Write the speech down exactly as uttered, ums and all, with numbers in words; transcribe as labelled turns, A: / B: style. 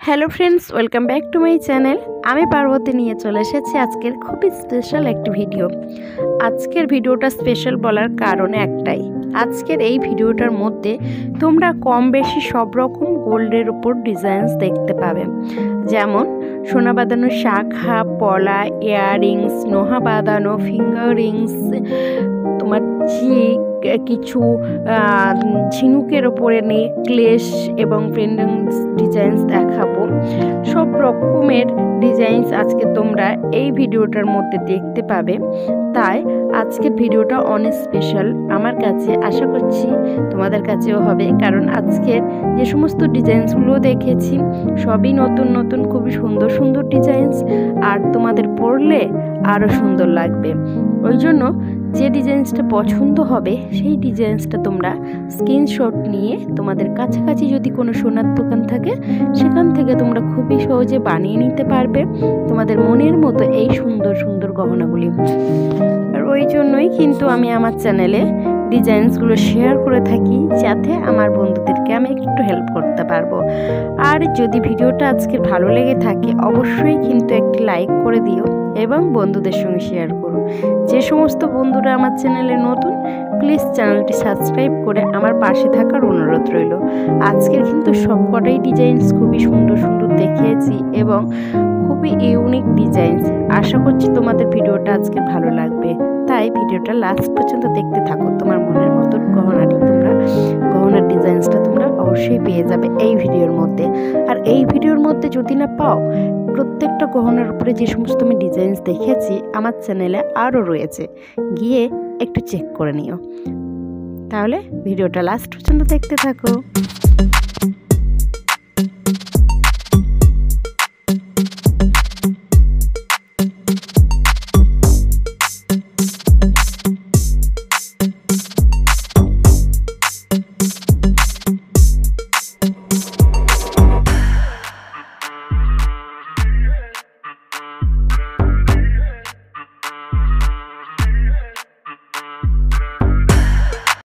A: Hello friends, welcome back to my channel. আমি পার্বতী নিয়ে চলে এসেছি আজকের খুবই স্পেশাল একটি ভিডিও। আজকের ভিডিওটা স্পেশাল বলার কারণ একটাই, আজকের এই ভিডিওটার মধ্যে তোমরা কম বেশি সব রকম গোল্ডের উপর ডিজাইনস দেখতে পাবে, যেমন সোনা বাঁধানো শাখা, পলা, ইয়াররিংস, নোহা বাঁধানো, ফিঙ্গার রিংস, তোমার চিক, কিছু ঝিনুকের ওপরে নেকলেস এবং পেন্ডেন্টস ডিজাইনস দেখাবো। সব রকমের ডিজাইনস আজকে তোমরা এই ভিডিওটার মধ্যে দেখতে পাবে। তাই আজকের ভিডিওটা অনেক স্পেশাল আমার কাছে, আশা করছি তোমাদের কাছেও হবে, কারণ আজকের যে সমস্ত ডিজাইনসগুলো দেখেছি সবই নতুন নতুন, খুবই সুন্দর সুন্দর ডিজাইনস, আর তোমাদের পরলে আরও সুন্দর লাগবে। ওই জন্য যে ডিজাইনসটা পছন্দ হবে সেই ডিজাইনসটা তোমরা স্ক্রিনশট নিয়ে তোমাদের কাছাকাছি যদি কোনো সোনার দোকান থাকে সেখান থেকে তোমরা খুবই সহজে বানিয়ে নিতে পারবে তোমাদের মনের মতো এই সুন্দর সুন্দর গহনাগুলি। আর ওই জন্যই কিন্তু আমি আমার চ্যানেলে ডিজাইনসগুলো শেয়ার করে থাকি, যাতে আমার বন্ধুদেরকে আমি একটু হেল্প করতে পারবো। আর যদি ভিডিওটা আজকে ভালো লেগে থাকে অবশ্যই কিন্তু একটি লাইক করে দিও এবং বন্ধুদের সঙ্গে শেয়ার করো। যে সমস্ত বন্ধুরা আমার চ্যানেলে নতুন, প্লিজ চ্যানেলটি সাবস্ক্রাইব করে আমার পাশে থাকার অনুরোধ রইল। আজকের কিন্তু সবকটাই ডিজাইনস খুবই সুন্দর সুন্দর দেখিয়েছি এবং খুবই ইউনিক ডিজাইনস। আশা করছি তোমাদের ভিডিওটা আজকে ভালো লাগবে, তাই ভিডিওটা লাস্ট পর্যন্ত দেখতে থাকো। তোমার মনের মতন গহনাটি তোমরা গহনার ডিজাইনসটা তোমরা অবশ্যই পেয়ে যাবে এই ভিডিওর মধ্যে। আর এই ভিডিওর মধ্যে যদি না পাও, প্রত্যেকটা গহনার উপরে যে সমস্ত আমি ডিজাইনস দেখেছি আমার চ্যানেলে আরও রয়েছে, গিয়ে একটু চেক করে নিও। তাহলে ভিডিওটা লাস্ট পর্যন্ত দেখতে থাকো।